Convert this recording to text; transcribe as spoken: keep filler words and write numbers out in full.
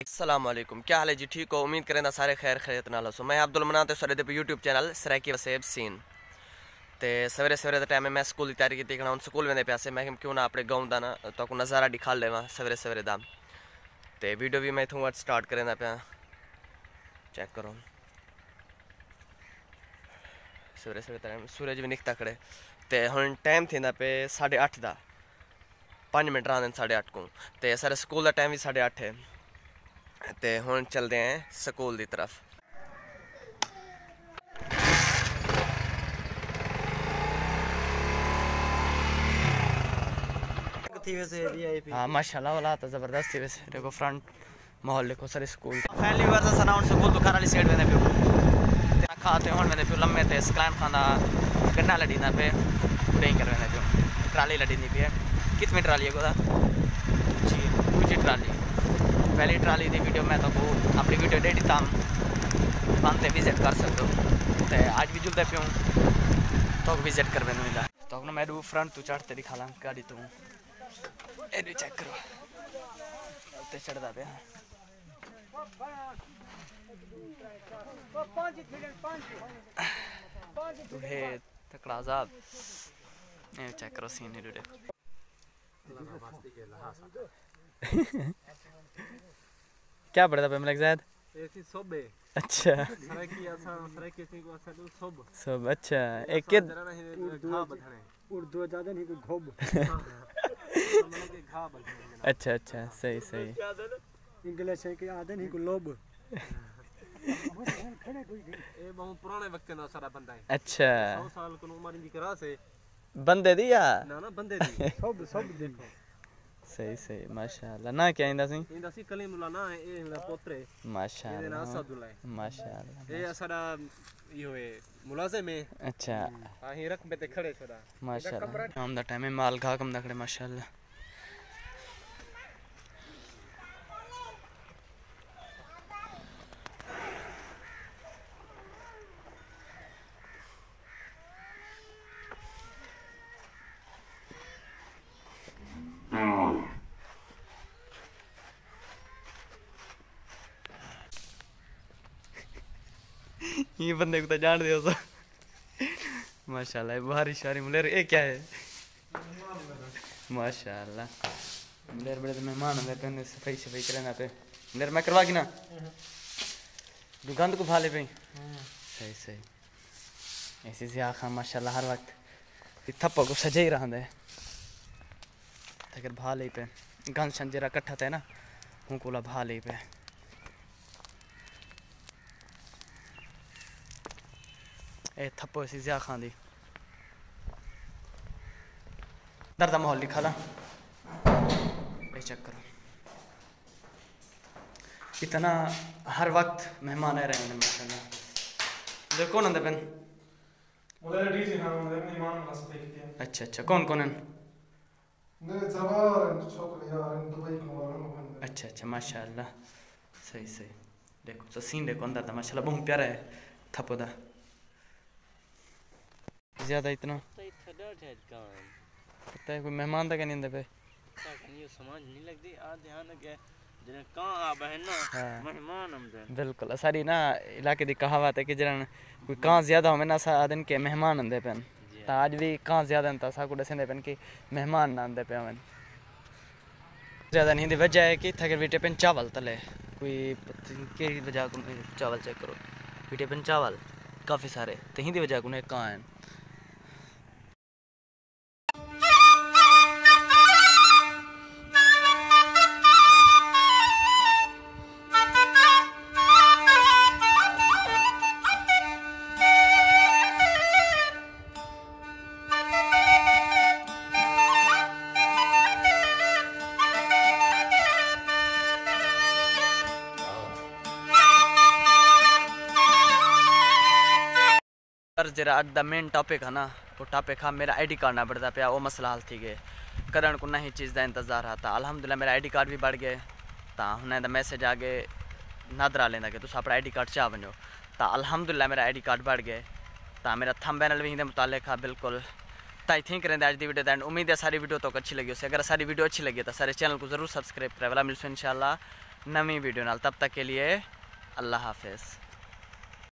अस्सलाम वालेकुम, क्या हाल है जी? ठीक हो? उम्मीद करें सारे खैर खैरियत नाल हो। मैं अब्दुल मनान ते सारे पे यूट्यूब चैनल सराकी वसेब सीन ते सवेरे सवेरे टाइम मैं स्कूल की तैयारी की हूँ स्कूल में पैसे मैं क्यों ना अपने गाँव का ना तो नज़ारा दिखा लेवा सवेरे सवेरे का। तो वीडियो भी मैं इतों स्टार्ट करें पाया, चेक करो सवेरे सवेरे टाइम सूरज भी निकता खड़े। तो हम टाइम थी पे साढ़े अठ का पाँच मिनट रहा साढ़े अठ को। तो सारे स्कूल का टाइम भी साढ़े अठ है। तो हम चलते हैं स्कूल की तरफ। हाँ माशाल्लाह वाला तो ज़बरदस्त थी वैसे। देखो फ्रंट माहौल देखो sir school family versus around school दुकान वाली साइड में पियो तेरा खाते होने मैंने पियो लम्बे थे स्कैन खाना गन्ना लड़ी ना पे नहीं कर मैंने पियो ट्राली लड़ी नहीं पे कितनी ट्राली है गोदा जी दूसरी ट्राली पहली ट्राली की वीडियो मैं तो अपनी वीडियो डेट था बंद विजिट कर सकते हो। तो आज भी जुलते पियो तो विजिट कर मैंने मिला तो मैं फ्रंट तू चढ़ते दिखा ला गाड़ी तू ए चेक करो ते चढ़ता पे तुहे तकड़ा साहब ए चेक करो सीन ही देखो। क्या पढ़ता पे मलिक ज़ैद? अच्छा सब अच्छा एक के उर्दू ज़्यादा नहीं घोब अच्छा अच्छा सही सही इंग्लिश है कि आदे नहीं को लोब ए बहुत पुराने वक्त ना सारा बंदा है। अच्छा सौ साल को उम्र की करा से बंदे दी या ना ना बंदे दी सब सब देखो सही सही माशाल्लाह ना क्या इंदा सी इंदा सी कलीमुल्लाह ना ए मेरा पोतरे माशाल्लाह ये ना अब्दुल्लाह माशाल्लाह ये सारा यो है मुलाजिम है। अच्छा हां ही रकबे ते खड़े छोड़ा माशाल्लाह शाम दा टाइम है माल घा कम दा खड़े माशाल्लाह। ये बंदे को तो जान दे तो माशाल्लाह बाहरी शारी मुलेर ये क्या है माशाल्लाह मुलेर बड़े तो मेहमान होंगे पे सफाई सफाई करें पे मुलेर मैं करवा की ना दुकान को भाले पे सही सही ऐसे से आखा माशाल्लाह हर वक्त थप्पा को सजा ही रहा है अगर भाले पे गन शन जरा कट्ठा था ना हूँ कोला भाले पे ए थप्पो ऐसी ज्या खां दी दर्द माहौल लिखा ला ए चेक करो इतना हर वक्त मेहमान आ रहे हैं माशाल्लाह। देखो कौन आंदे पेन मुझे डीजे हां मुझे मेहमान मस्त देख दिया। अच्छा अच्छा कौन कौन है मेरे जवार छोकरे यार दुबई को वाला अच्छा अच्छा माशाल्लाह सही सही देखो तो सीन देखो अंदर था माशाल्लाह बहुत प्यारा है थप्पो दा ज़्यादा इतना पता है कोई मेहमान था क्या नहीं पे समझ नहीं लगती आ ध्यान के जने कहां आ बहन ना मेहमान हमदे बिल्कुल सारी ना इलाके दी कहावत है कि जन कोई कहां ज्यादा हो ना सा दिन के मेहमान आंदे पेन ता आज भी कहां ज्यादा था सा को दसंदे पेन कि मेहमान ना आंदे पे हवन ज्यादा नहीं दी वजह है कि थके बेटे पेन चावल तले कोई के वजह को चावल चेक करो बेटे पेन चावल काफी सारे तो हिंदी वजह को ने कहां है। जरा अज द मेन टॉपिक है ना वो टॉपिक है मेरा आईडी कार्ड ना बढ़ता पाया वो मसला हल थी गए करण को नहीं चीज़ का इंतजार था अल्हम्दुलिल्लाह मेरा आईडी कार्ड भी बढ़ गए तो उन्हें मैसेज आ गए नादरा लेंदा कि तुम अपना आईडी कार्ड चाह वनो तो अल्हम्दुलिल्लाह मेरा आईडी कार्ड बढ़ गए तो मेरा थंबनेल भी मुतालिक है बिल्कुल तो आई थिंक करें आज की वीडियो एंड उम्मीद है सारी वीडियो तो अच्छी लगी उसे अगर सारी वीडियो अच्छी लगी तो सारे चैनल को जरूर सब्सक्राइब करें वाला मिलते इंशाल्लाह नवी वीडियो नाल। तब तक के लिए अल्लाह हाफिज़।